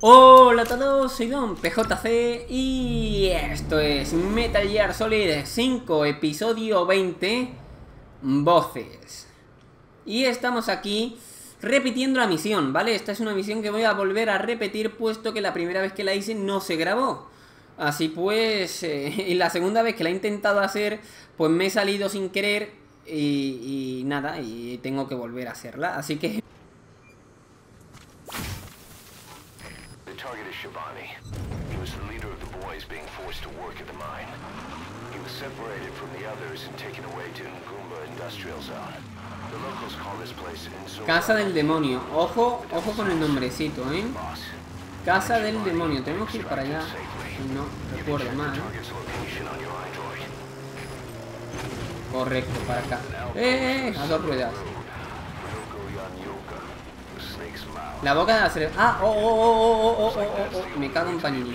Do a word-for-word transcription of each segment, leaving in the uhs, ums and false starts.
Hola a todos, soy Don P J C y esto es Metal Gear Solid cinco, episodio veinte, Voces. Y estamos aquí repitiendo la misión, ¿vale? Esta es una misión que voy a volver a repetir, puesto que la primera vez que la hice no se grabó. Así pues, eh, y la segunda vez que la he intentado hacer, pues me he salido sin querer y, y nada, y tengo que volver a hacerla, así que... Target is Shabani. He was the leader of the boys being forced to work at the mine. He was separated from the others and taken away to Ngumba Industrial Zone. The locals call this place Inzo. Casa del demonio. Ojo, ojo con el nombrecito, ¿eh? Casa del demonio. Tenemos que ir para allá. No recuerdo mal. Correcto, para acá. ¡Eh! eh! A dos ruedas. La boca de la cerveza. Ah, oh, oh, oh, oh, oh, oh, oh, oh. Me cago en Panini.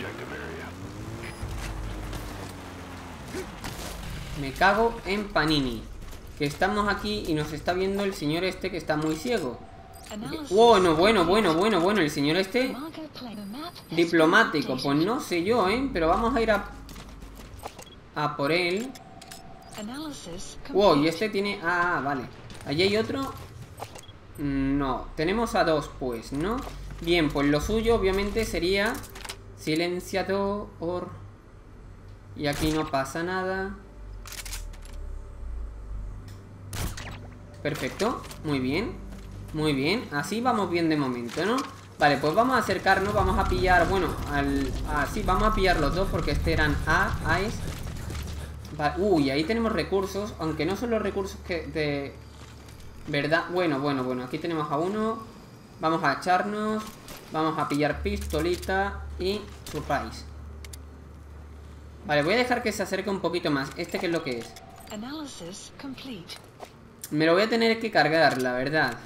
Me cago en Panini. Que estamos aquí y nos está viendo el señor este que está muy ciego. Bueno, bueno, bueno, bueno, bueno. El señor este diplomático. Pues no sé yo, ¿eh? Pero vamos a ir a... A por él. Wow, y este tiene... Ah, vale. Allí hay otro... No, tenemos a dos pues, ¿no? Bien, pues lo suyo obviamente sería silenciador. Y aquí no pasa nada. Perfecto, muy bien. Muy bien, así vamos bien de momento, ¿no? Vale, pues vamos a acercarnos, vamos a pillar, bueno, al... Así, vamos a pillar los dos porque este eran A, A's. Vale, uy, ahí tenemos recursos, aunque no son los recursos que de... ¿Verdad? Bueno, bueno, bueno. Aquí tenemos a uno. Vamos a echarnos. Vamos a pillar pistolita. Y surprise. Vale, voy a dejar que se acerque un poquito más. ¿Este qué es lo que es? Me lo voy a tener que cargar, la verdad.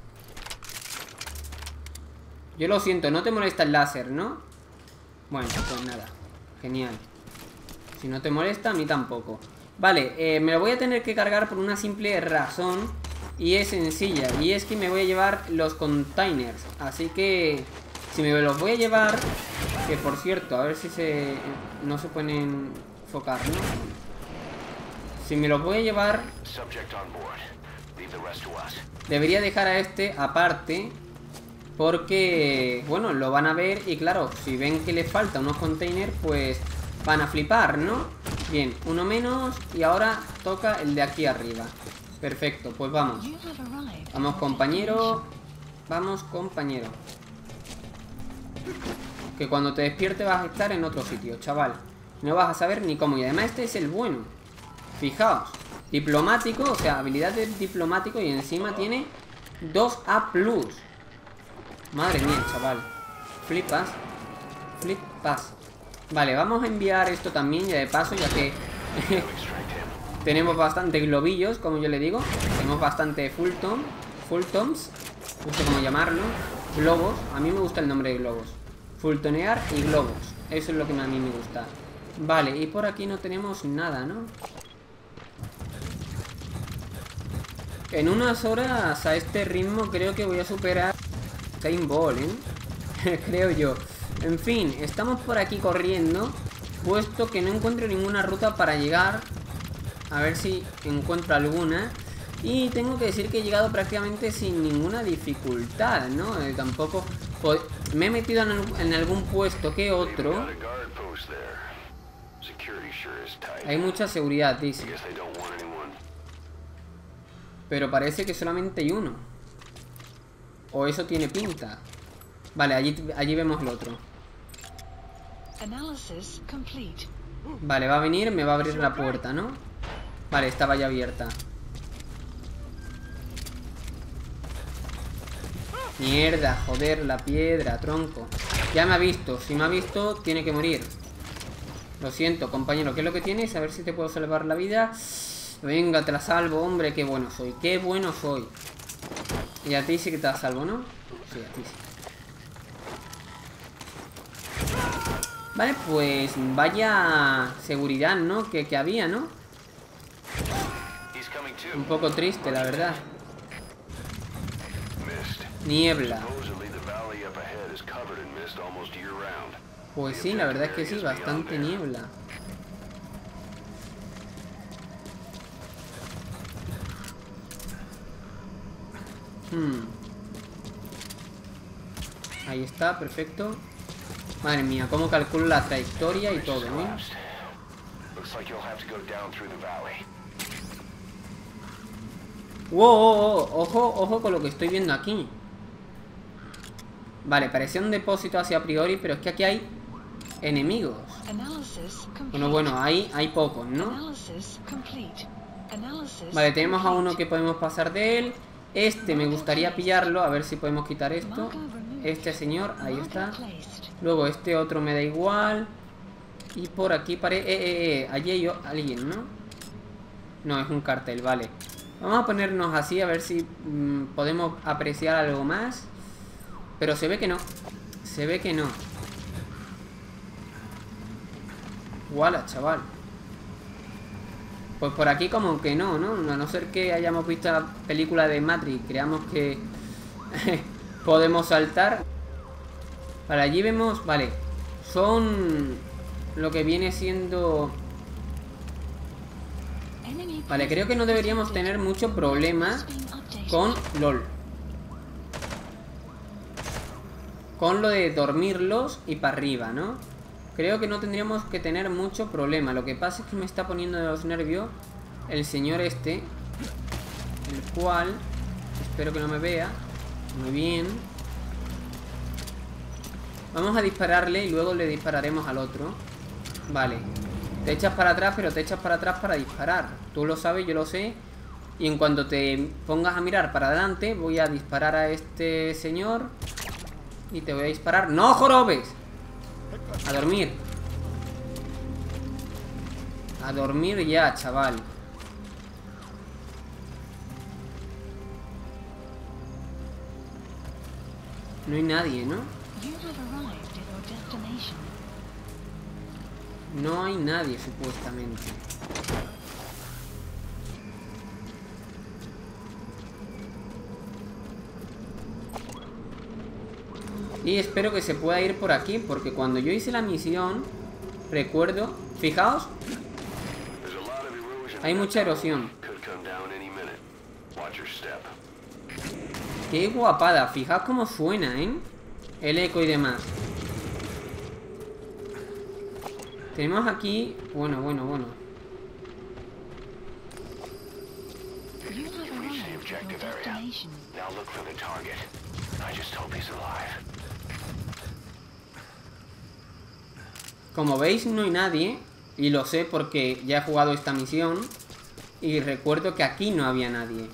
Yo lo siento, no te molesta el láser, ¿no? Bueno, pues nada. Genial. Si no te molesta, a mí tampoco. Vale, eh, me lo voy a tener que cargar por una simple razón. Y es sencilla, y es que me voy a llevar los containers. Así que si me los voy a llevar, que por cierto, a ver si se no se pueden enfocar, ¿no? Si me los voy a llevar, debería dejar a este aparte, porque, bueno, lo van a ver. Y claro, si ven que le falta unos containers, pues van a flipar, ¿no? Bien, uno menos. Y ahora toca el de aquí arriba. Perfecto, pues vamos. Vamos, compañero. Vamos, compañero. Que cuando te despierte vas a estar en otro sitio, chaval. No vas a saber ni cómo. Y además este es el bueno. Fijaos. Diplomático, o sea, habilidad de diplomático. Y encima tiene dos A plus. Madre mía, chaval. Flipas. Flipas. Vale, vamos a enviar esto también ya de paso, ya que... tenemos bastante globillos, como yo le digo. Tenemos bastante fulltom, fulltoms, no sé cómo llamarlo. Globos, a mí me gusta el nombre de globos. Fulltonear y globos, eso es lo que a mí me gusta. Vale, y por aquí no tenemos nada, ¿no? En unas horas a este ritmo creo que voy a superar Time Ball, ¿eh? Creo yo. En fin, estamos por aquí corriendo, puesto que no encuentro ninguna ruta para llegar. A ver si encuentro alguna. Y tengo que decir que he llegado prácticamente sin ninguna dificultad, ¿no? Eh, tampoco... Me he metido en, en algún puesto que otro. Hay mucha seguridad, dice. Pero parece que solamente hay uno. O eso tiene pinta. Vale, allí, allí vemos el otro. Vale, va a venir, me va a abrir la puerta, ¿no? Vale, estaba ya abierta. Mierda, joder, la piedra, tronco. Ya me ha visto, si me ha visto, tiene que morir. Lo siento, compañero, ¿qué es lo que tienes? A ver si te puedo salvar la vida. Venga, te la salvo, hombre, qué bueno soy. Qué bueno soy. Y a ti sí que te la salvo, ¿no? Sí, a ti sí. Vale, pues vaya seguridad, ¿no? Que, que había, ¿no? Un poco triste, la verdad. Niebla. Pues sí, la verdad es que sí, bastante niebla. Hmm. Ahí está, perfecto. Madre mía, cómo calculo la trayectoria y todo, ¿eh? Wow, oh, oh, ojo, ojo con lo que estoy viendo aquí. Vale, parecía un depósito así a priori, pero es que aquí hay enemigos. Bueno, bueno, hay, hay pocos, ¿no? Vale, tenemos a uno que podemos pasar de él. Este me gustaría pillarlo, a ver si podemos quitar esto. Este señor, ahí está. Luego este otro me da igual. Y por aquí parece... Eh, eh, eh, allí hay alguien, ¿no? No, es un cartel, vale. Vamos a ponernos así a ver si mmm, podemos apreciar algo más. Pero se ve que no. Se ve que no. Wala, chaval. Pues por aquí como que no, ¿no? A no ser que hayamos visto la película de Matrix, creamos que podemos saltar. Vale, allí vemos, vale, son lo que viene siendo... Vale, creo que no deberíamos tener mucho problema con LOL. Con lo de dormirlos y para arriba, ¿no? Creo que no tendríamos que tener mucho problema. Lo que pasa es que me está poniendo de los nervios el señor este, el cual espero que no me vea. Muy bien. Vamos a dispararle y luego le dispararemos al otro. Vale. Te echas para atrás, pero te echas para atrás para disparar. Tú lo sabes, yo lo sé. Y en cuanto te pongas a mirar para adelante, voy a disparar a este señor. Y te voy a disparar. ¡No jorobes! A dormir. A dormir ya, chaval. No hay nadie, ¿no? No hay nadie, supuestamente. Y espero que se pueda ir por aquí, porque cuando yo hice la misión, recuerdo... Fijaos, hay mucha erosión. Qué guapada, fijaos cómo suena, ¿eh? El eco y demás. Tenemos aquí... Bueno, bueno, bueno. Como veis, no hay nadie. Y lo sé porque ya he jugado esta misión. Y recuerdo que aquí no había nadie.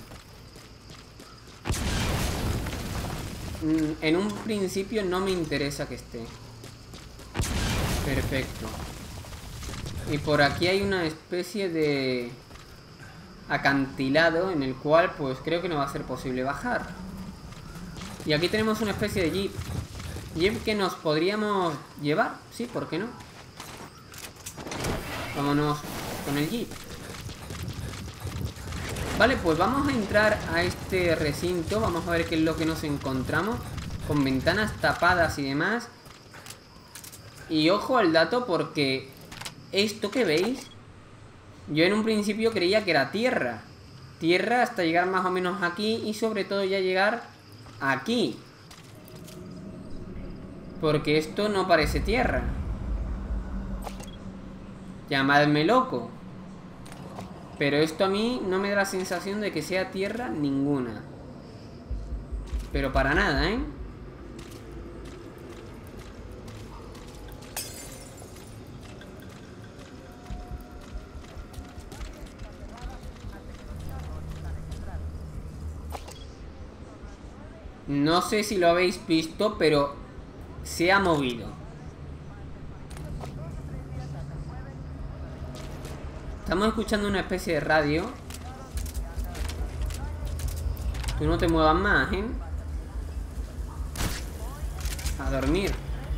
En un principio no me interesa que esté. Perfecto. Y por aquí hay una especie de acantilado en el cual pues creo que no va a ser posible bajar. Y aquí tenemos una especie de jeep. Jeep que nos podríamos llevar. Sí, ¿por qué no? Vámonos con el jeep. Vale, pues vamos a entrar a este recinto. Vamos a ver qué es lo que nos encontramos. Con ventanas tapadas y demás. Y ojo al dato porque esto que veis, yo en un principio creía que era tierra. Tierra hasta llegar más o menos aquí y sobre todo ya llegar aquí. Porque esto no parece tierra. Llamadme loco. Pero esto a mí no me da la sensación de que sea tierra ninguna. Pero para nada, ¿eh? No sé si lo habéis visto, pero se ha movido. Estamos escuchando una especie de radio. Tú no te muevas más, ¿eh? A dormir.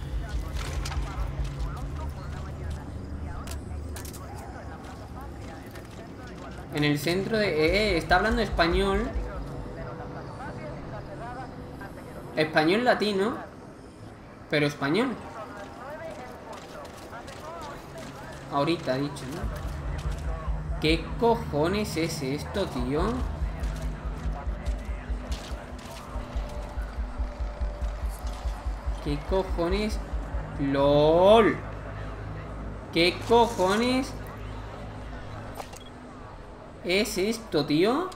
En el centro de... Eh, eh, está hablando español. Español latino. Pero español. ahorita, he dicho, ¿no? ¿Qué cojones es esto, tío? ¿Qué cojones? ¡Lol! ¿Qué cojones es esto, tío?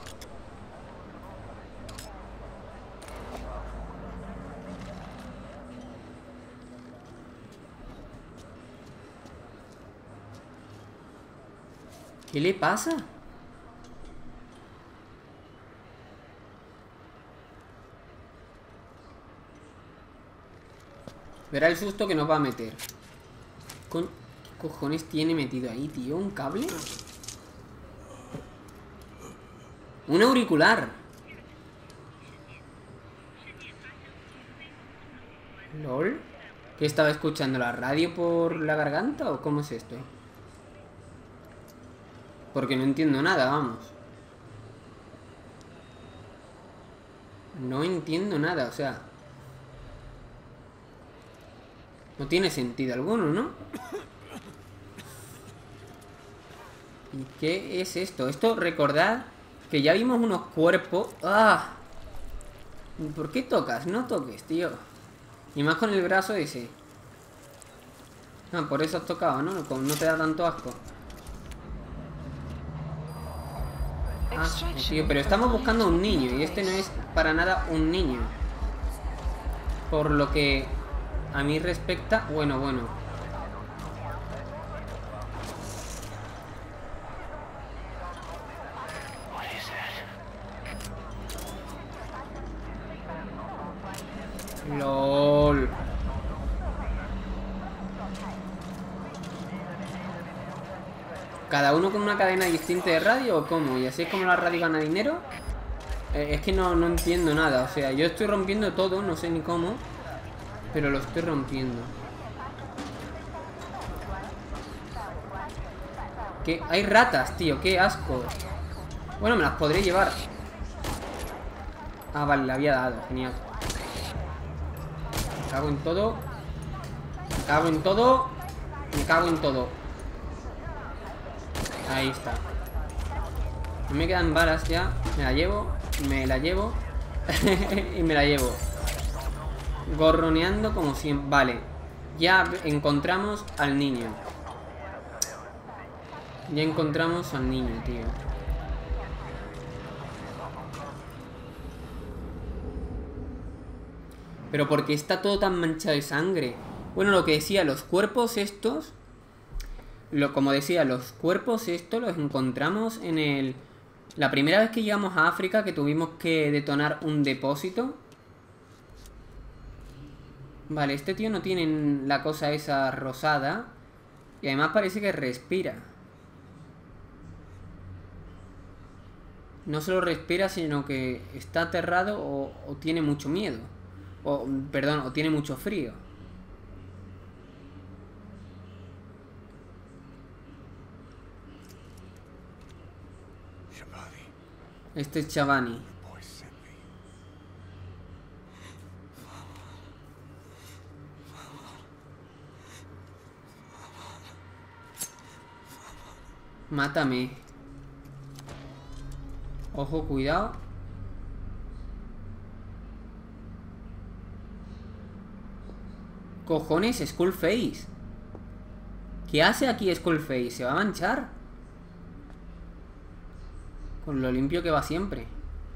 ¿Qué le pasa? Verá el susto que nos va a meter. Con... ¿Qué cojones tiene metido ahí, tío? ¿Un cable? Un auricular. ¿Lol? ¿Qué estaba escuchando? ¿La radio por la garganta o cómo es esto? Porque no entiendo nada, vamos. No entiendo nada, o sea... No tiene sentido alguno, ¿no? ¿Y qué es esto? Esto, recordad que ya vimos unos cuerpos... ¡Ah! ¿Por qué tocas? No toques, tío. Y más con el brazo ese. Ah, por eso has tocado, ¿no? No te da tanto asco. Ah, tío, pero estamos buscando a un niño. Y este no es para nada un niño. Por lo que a mí respecta... Bueno, bueno. LOL. ¿Cada uno con una cadena distinta de radio o cómo? ¿Y así es como la radio gana dinero? Eh, es que no, no entiendo nada. O sea, yo estoy rompiendo todo, no sé ni cómo, pero lo estoy rompiendo. ¿Qué? Hay ratas, tío, qué asco. Bueno, me las podré llevar. Ah, vale, la había dado, genial. Me cago en todo. Me cago en todo. Me cago en todo. Ahí está. No me quedan balas ya. Me la llevo. Me la llevo. Y me la llevo. Gorroneando como siempre. Vale. Ya encontramos al niño. Ya encontramos al niño, tío. Pero porque está todo tan manchado de sangre. Bueno, lo que decía, los cuerpos estos... Lo, como decía, los cuerpos estos los encontramos en el... La primera vez que llegamos a África, que tuvimos que detonar un depósito. Vale, este tío no tiene la cosa esa rosada. Y además parece que respira. No solo respira, sino que está aterrado o, o tiene mucho miedo. O, perdón, o tiene mucho frío. Este es Shabani. Mátame. Ojo, cuidado. Cojones, Skullface. ¿Qué hace aquí Skullface? ¿Se va a manchar? Con lo limpio que va siempre.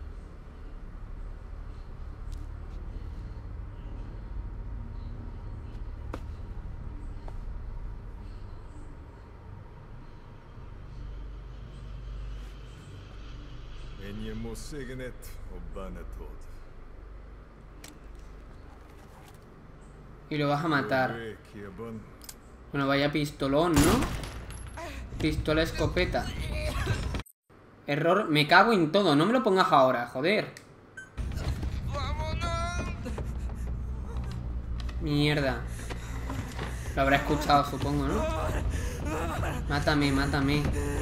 Y lo vas a matar. Bueno, vaya pistolón, ¿no? Pistola escopeta. Error, me cago en todo. No me lo pongas ahora, joder. Mierda. Lo habrá escuchado, supongo, ¿no? Mátame, mátame.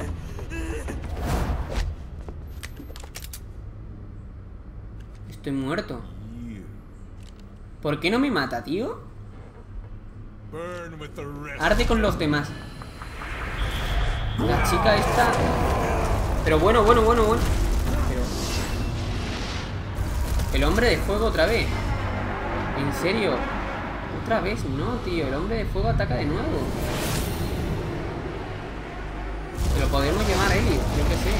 Estoy muerto. ¿Por qué no me mata, tío? Arde con los demás. La chica esta... Pero bueno, bueno, bueno, bueno. Pero... El hombre de fuego otra vez. ¿En serio? Otra vez, no, tío. El hombre de fuego ataca de nuevo. Se lo podemos llamar Helios, yo qué sé.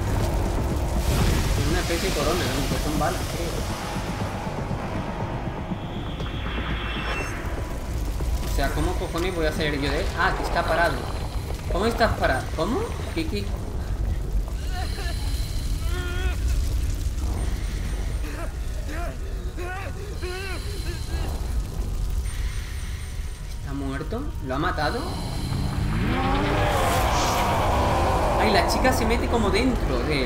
Es una especie de corona, aunque son balas, creo. O sea, ¿cómo cojones voy a salir yo de él? Ah, que está parado. ¿Cómo estás parado? ¿Cómo? ¿Qué, qué? ¿Está muerto? ¿Lo ha matado? Ay, la chica se mete como dentro de él.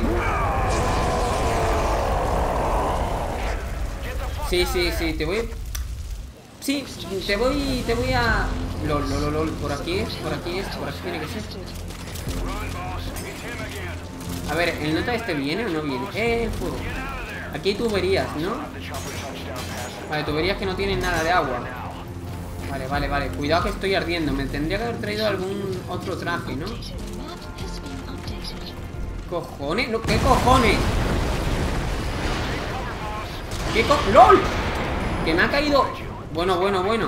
Sí, sí, sí, te voy... Sí, te voy, te voy a... Lol, lol, lol, por aquí es, por aquí es, por aquí tiene que ser. A ver, ¿el nota este viene o no viene? Eh, el fuego. Aquí hay tuberías, ¿no? Vale, tuberías que no tienen nada de agua. Vale, vale, vale. Cuidado que estoy ardiendo. Me tendría que haber traído algún otro traje, ¿no? ¿Cojones? No, ¿qué cojones? ¿Qué co... ¡Lol! Que me ha caído... Bueno, bueno, bueno.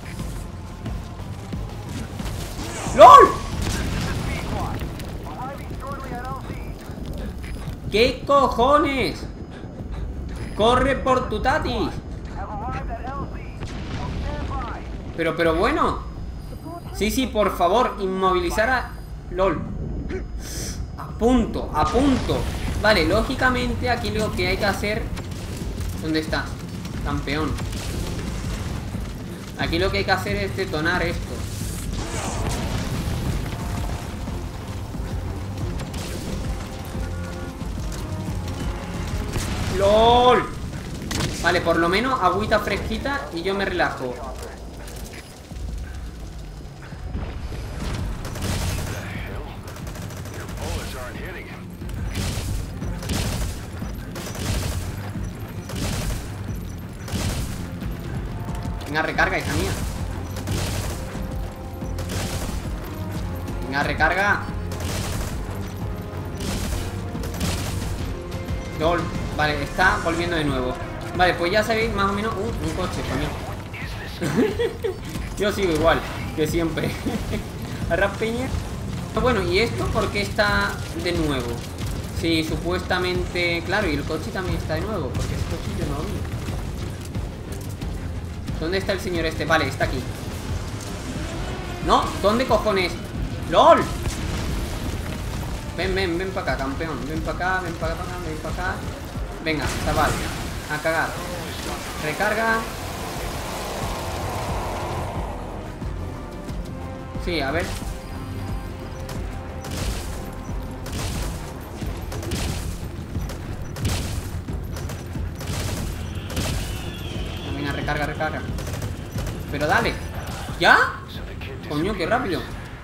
¡Lol! ¿Qué cojones? ¡Corre por tu tatis! Pero, pero bueno. Sí, sí, por favor, inmovilizar a... LOL. A punto, a punto. Vale, lógicamente aquí lo que hay que hacer... ¿Dónde estás? Campeón. Aquí lo que hay que hacer es detonar esto. ¡Lol! Vale, por lo menos agüita fresquita y yo me relajo. Venga, recarga, hija mía. Venga, recarga. LOL. Vale, está volviendo de nuevo. Vale, pues ya sabéis más o menos... Uh, un coche, coño. Yo sigo igual que siempre. Rapiña. Bueno, ¿y esto por qué está de nuevo? Sí, supuestamente... Claro, y el coche también está de nuevo, porque ese coche yo no lo vi. ¿Dónde está el señor este? Vale, está aquí. No, ¿dónde cojones? ¡Lol! Ven, ven, ven para acá, campeón. Ven para acá, ven para acá, ven para acá. Venga, chaval, a cagar. Recarga. Sí, a ver. Venga, recarga, recarga. Pero dale. ¿Ya? Coño, qué rápido.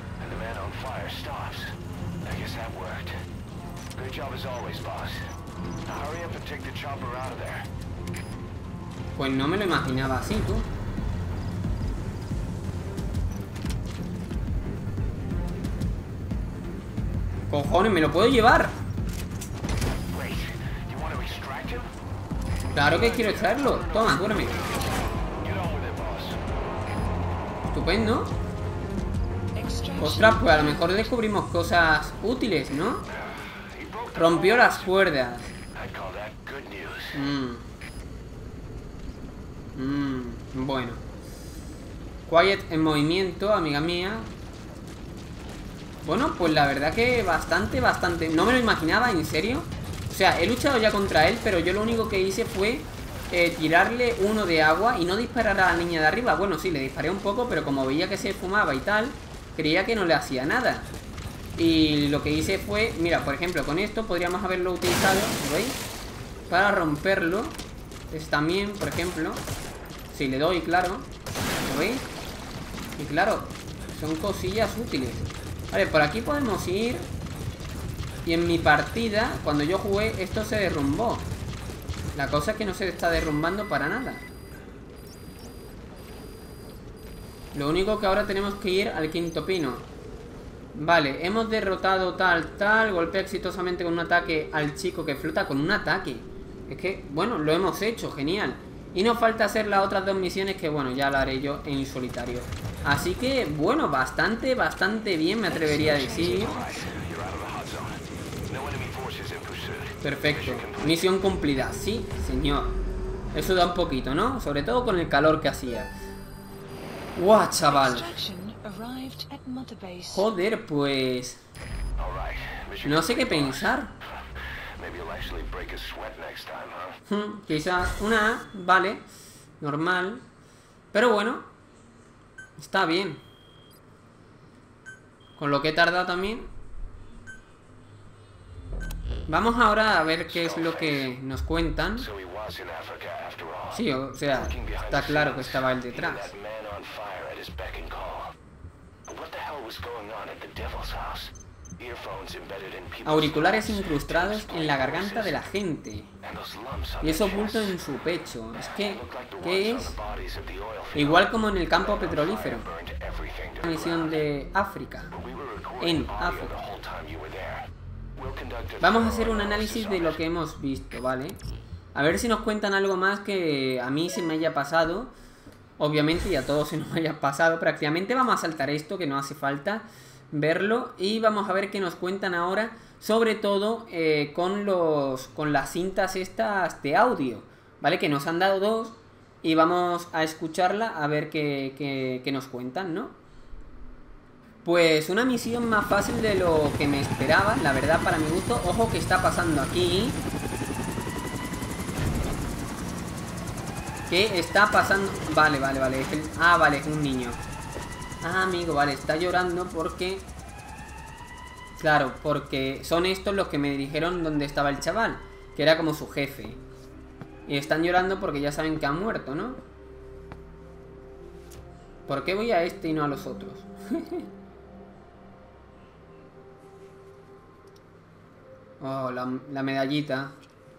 Pues no me lo imaginaba así, tú. Cojones, ¿me lo puedo llevar? Claro que quiero extraerlo. Toma, duéreme. Estupendo. Ostras, pues a lo mejor descubrimos cosas útiles, ¿no? Rompió las cuerdas. Mmm. Mmm. Bueno. Quiet en movimiento, amiga mía. Bueno, pues la verdad que bastante, bastante. No me lo imaginaba, en serio. O sea, he luchado ya contra él, pero yo lo único que hice fue eh, tirarle uno de agua y no disparar a la niña de arriba. Bueno, sí, le disparé un poco, pero como veía que se fumaba y tal, creía que no le hacía nada. Y lo que hice fue, mira, por ejemplo, con esto podríamos haberlo utilizado, ¿lo veis? Para romperlo. Es también, por ejemplo, si le doy, claro, ¿lo veis? Y claro, son cosillas útiles. Vale, por aquí podemos ir. Y en mi partida, cuando yo jugué, esto se derrumbó. La cosa es que no se está derrumbando para nada. Lo único que ahora tenemos que ir al quinto pino. Vale, hemos derrotado tal, tal. Golpea exitosamente con un ataque al chico que flota. Con un ataque. Es que, bueno, lo hemos hecho, genial. Y nos falta hacer las otras dos misiones que, bueno, ya lo haré yo en solitario. Así que, bueno, bastante, bastante bien, me atrevería a decir. Perfecto. Misión cumplida. Sí, señor. Eso da un poquito, ¿no? Sobre todo con el calor que hacía. ¡Guau, chaval! Joder, pues... no sé qué pensar. Hmm, quizás una A, vale. Normal. Pero bueno. Está bien. Con lo que he tardado también. Vamos ahora a ver qué es lo que nos cuentan. Sí, o sea, está claro que estaba él detrás. Auriculares incrustados en la garganta de la gente. Y eso oculto en su pecho. Es que, ¿qué es? Igual como en el campo petrolífero. Una misión de África. En África. Vamos a hacer un análisis de lo que hemos visto, ¿vale? A ver si nos cuentan algo más que a mí se me haya pasado. Obviamente, y a todos se nos haya pasado prácticamente. Vamos a saltar esto, que no hace falta verlo. Y vamos a ver qué nos cuentan ahora. Sobre todo eh, con los con las cintas estas de audio, ¿vale? Que nos han dado dos. Y vamos a escucharla a ver qué, qué, qué nos cuentan, ¿no? Pues una misión más fácil de lo que me esperaba, la verdad, para mi gusto. Ojo que está pasando aquí. ¿Qué está pasando? Vale, vale, vale. Es el... Ah, vale, es un niño. Ah, amigo, vale, está llorando porque... Claro, porque son estos los que me dijeron dónde estaba el chaval, que era como su jefe. Y están llorando porque ya saben que ha muerto, ¿no? ¿Por qué voy a este y no a los otros? Oh, la, la medallita.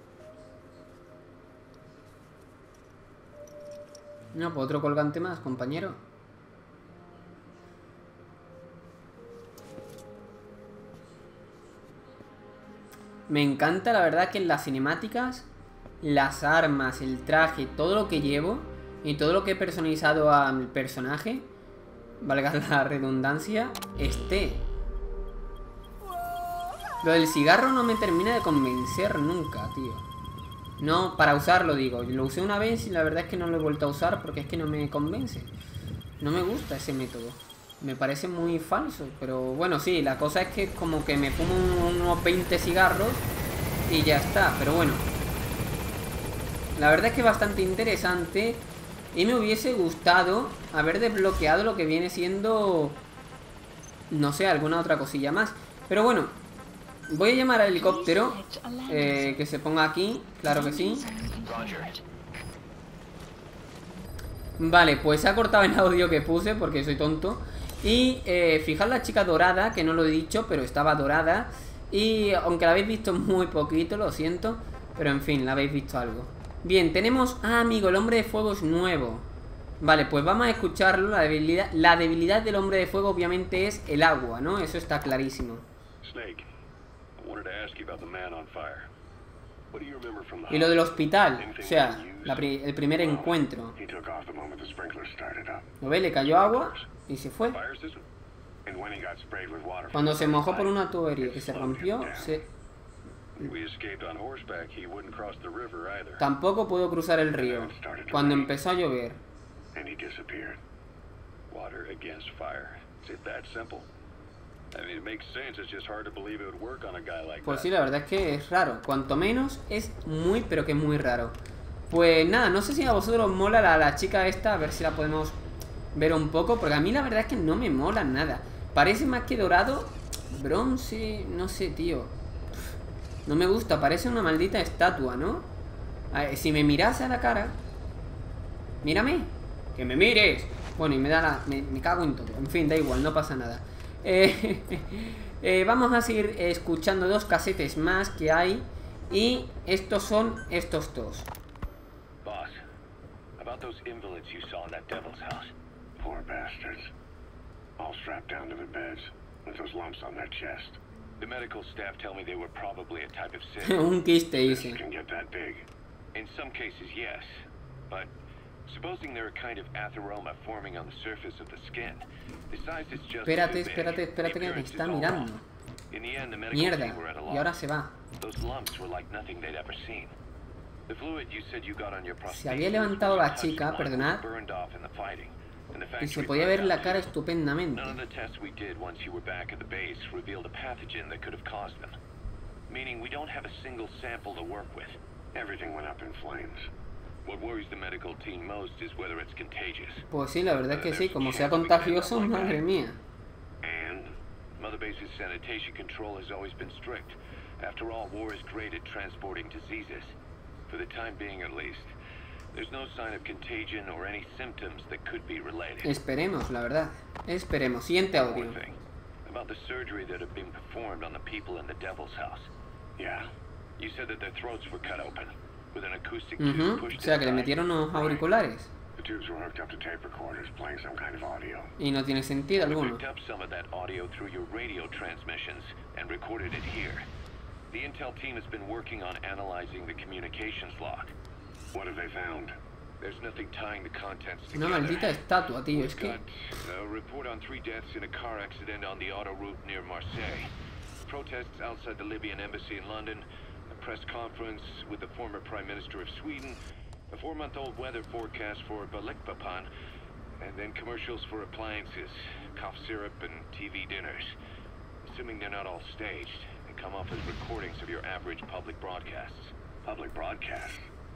No, pues otro colgante más, compañero. Me encanta, la verdad, que en las cinemáticas, las armas, el traje, todo lo que llevo y todo lo que he personalizado al personaje, valga la redundancia, esté. Lo del cigarro no me termina de convencer nunca, tío. No, para usarlo digo. Lo usé una vez y la verdad es que no lo he vuelto a usar porque es que no me convence. No me gusta ese método. Me parece muy falso. Pero bueno, sí, la cosa es que como que me fumo unos veinte cigarros y ya está. Pero bueno. La verdad es que es bastante interesante. Y me hubiese gustado haber desbloqueado lo que viene siendo... no sé, alguna otra cosilla más. Pero bueno. Voy a llamar al helicóptero. Eh, que se ponga aquí. Claro que sí. Vale, pues se ha cortado el audio que puse porque soy tonto. Y eh, fijaos la chica dorada, que no lo he dicho, pero estaba dorada. Y aunque la habéis visto muy poquito, lo siento, pero en fin, la habéis visto algo. Bien, tenemos... Ah, amigo, el hombre de fuego es nuevo. Vale, pues vamos a escucharlo. La debilidad, la debilidad del hombre de fuego obviamente es el agua, ¿no? Eso está clarísimo. Snake, I wanted to ask you about the man on fire. What do you remember from the Y lo del hospital, o sea, la pri el primer encuentro. He took off the moment the sprinkler started up. ¿Lo ves? Le cayó agua y se fue. Fire system? And when he got sprayed with water from Cuando the se mojó por pipe, una tubería it que se slowed rompió, him down. se... If we escaped on horseback, he wouldn't cross the river either. Tampoco pudo cruzar el río. Cuando empezó a llover. And he disappeared. Water against fire. Is it that simple? I mean, it makes sense. It's just hard to believe it would work on a guy like Pues that. sí, la verdad es que es raro. Cuanto menos es muy, pero que muy raro. Pues nada, no sé si a vosotros os mola la, la chica esta. A ver si la podemos ver un poco. Porque a mí la verdad es que no me mola nada. Parece más que dorado. Bronce, no sé, tío. No me gusta, parece una maldita estatua, ¿no? A ver, si me miras a la cara. Mírame. Que me mires. Bueno, y me da la... Me, me cago en todo. En fin, da igual, no pasa nada. Eh, eh, vamos a seguir escuchando dos casetes más que hay. Y estos son estos dos. Boss, about those invalids you saw in that devil's house. Poor bastards. All strapped down to their beds. With those lumps on their chest. The medical staff tell me they were probably a type of cyst. Un quiste, dice. Can get that big. In some cases, yes. But supposing they're a kind of atheroma forming on the surface of the skin, the size is just Espérate, too big. espérate, espérate The que me appearance está is all mirando. wrong. In the end, the medical Mierda. team were at a Y ahora loss. se va. Those lumps were like nothing they'd ever seen. The fluid you said you got on your prostate Se había levantado la was chica, touched perdonad, burned off in the fighting, and the y se factory podía burned ver la out cara too. estupendamente. None of the tests we did once you were back at the base revealed a pathogen that could have caused them. Meaning we don't have a single sample to work with. Everything went up in flames. What worries the medical team most is whether it's contagious. Pues sí, la verdad es que sí, como sea contagioso, madre mía. And Mother Base's sanitation control has always been strict. After all, war is great at transporting diseases. For the time being, at least, there's no sign of contagion or any symptoms that could be related. Esperemos, la verdad. Esperemos. Siguiente audio. One thing about the surgery that had been performed on the people in the Devil's House. yeah, You said that their throats were cut open with an acoustic Ujú, tube O pushed sea, que le inside. metieron unos auriculares. the tubes were hooked up to tape recorders playing some kind of audio. Y no tiene sentido We alguno. picked up some of that audio through your radio transmissions and recorded it here. The intel team has been working on analyzing the communications log. What have they found? There's nothing tying the contents Una together. maldita estatua, tío. Es We've que... got a report on three deaths in a car accident on the auto route near Marseille. Protests outside the Libyan embassy in London. A press conference with the former Prime Minister of Sweden. A four-month-old weather forecast for Balikpapan. And then commercials for appliances, cough syrup, and T V dinners. Assuming they're not all staged, and come off as recordings of your average public broadcasts. Public broadcasts.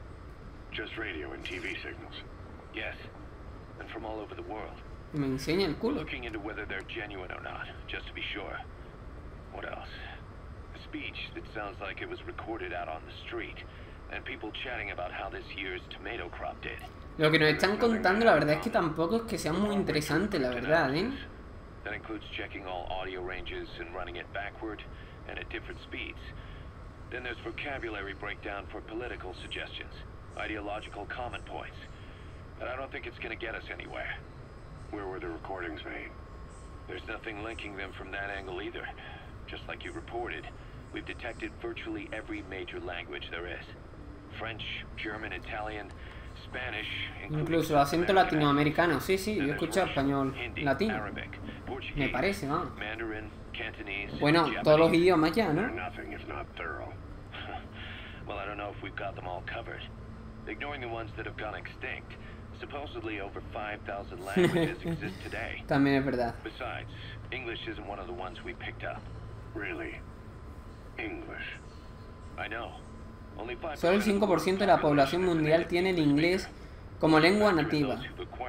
Just radio and T V signals. Yes, and from all over the world. Me enseña el culo. Looking into whether they're genuine or not, just to be sure. What else? A speech that sounds like it was recorded out on the street, and people chatting about how this year's tomato crop did. Lo que nos están contando, la verdad es que tampoco es que sea muy interesante, la verdad, ¿eh? That includes checking all audio ranges and running it backward and at different speeds. Then there's vocabulary breakdown for political suggestions, ideological comment points. But I don't think it's gonna get us anywhere. Where were the recordings made? There's nothing linking them from that angle either. Just like you reported, we've detected virtually every major language there is. French, German, Italian, Spanish, Incluso acento latinoamericano. Sí, sí, yo escucho español latino. Me parece, ¿no? Mandarin, Cantonese, Bueno, todos los idiomas ya, They're ¿no? nothing if not thorough. Well, I don't know if we've got them all covered. Ignoring the ones that have gone extinct, supposedly over five thousand languages exist today. También es verdad. Besides, English isn't one of the ones we picked up. Really? English. I know. Only five Solo el cinco por ciento de la población mundial tiene el inglés como lengua nativa.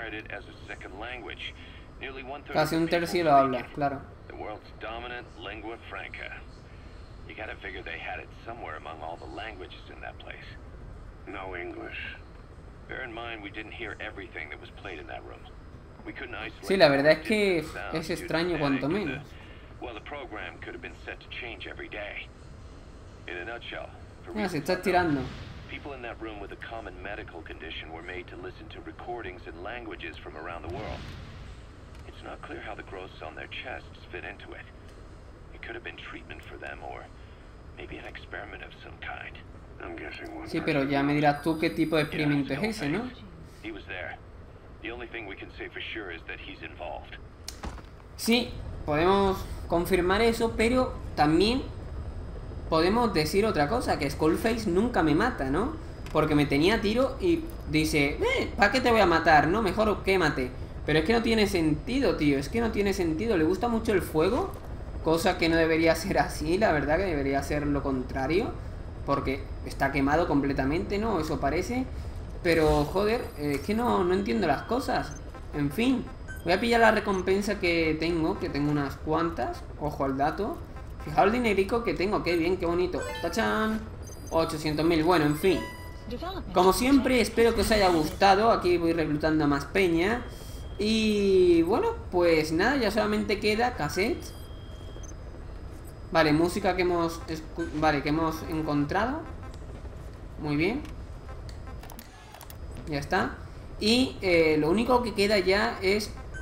Casi un tercio lo habla, claro. The world's dominant lingua franca. You gotta figure they had it somewhere among all the languages in that place. No English. Bear in mind we didn't hear everything that was played in that room. We couldn't isolate. Sí, la verdad es que the sounds es due to extraño panic cuanto and the- menos. Well, the program could have been set to change every day. In a nutshell, for Mira, se reasons está unknown, tirando. people in that room with a common medical condition were made to listen to recordings in languages from around the world. It's not clear how the growths on their chests fit into it. It could have been treatment for them, or maybe an experiment of some kind. I'm guessing one. Sí, pero ya me dirás tú qué tipo de experimento es ese, ¿no? He was there. The only thing we can say for sure is that he's involved. Sí, podemos confirmar eso, pero también podemos decir otra cosa, que Skullface nunca me mata, ¿no? Porque me tenía a tiro y dice, eh, ¿para qué te voy a matar? No, mejor quémate. Pero es que no tiene sentido, tío, es que no tiene sentido. Le gusta mucho el fuego, cosa que no debería ser así, la verdad que debería ser lo contrario. Porque está quemado completamente, ¿no? Eso parece. Pero, joder, es que no, no entiendo las cosas. En fin, voy a pillar la recompensa que tengo, que tengo unas cuantas. Ojo al dato. Fijaos el dinerico que tengo, qué bien, qué bonito. ¡Tachán! ochocientos mil, bueno, en fin. Como siempre, espero que os haya gustado. Aquí voy reclutando a más peña. Y bueno, pues nada, ya solamente queda cassettes. Vale, música que hemos Vale, que hemos encontrado. Muy bien. Ya está. Y eh, lo único que queda ya es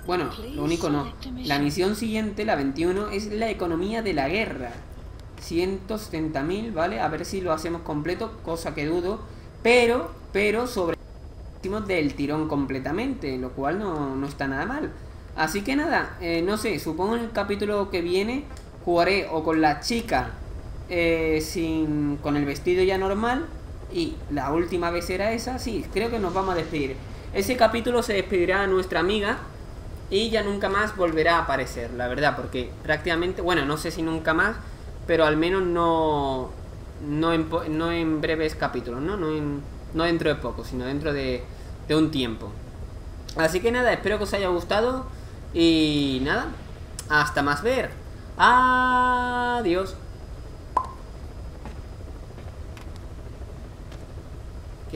Bueno, lo único no. La misión siguiente, la veintiuno, es la economía de la guerra. ciento setenta mil, ¿vale? A ver si lo hacemos completo, cosa que dudo. Pero, pero sobre del tirón completamente, lo cual no, no está nada mal. Así que nada, eh, no sé, supongo en el capítulo que viene jugaré o con la chica eh, sin con el vestido ya normal. Y la última vez era esa, sí, creo que nos vamos a despedir. Ese capítulo se despedirá a nuestra amiga y ya nunca más volverá a aparecer, la verdad, porque prácticamente, bueno, no sé si nunca más, pero al menos no no en, no en breves capítulos, ¿no? No, en, no dentro de poco, sino dentro de, de un tiempo. Así que nada, espero que os haya gustado y nada, hasta más ver. Adiós.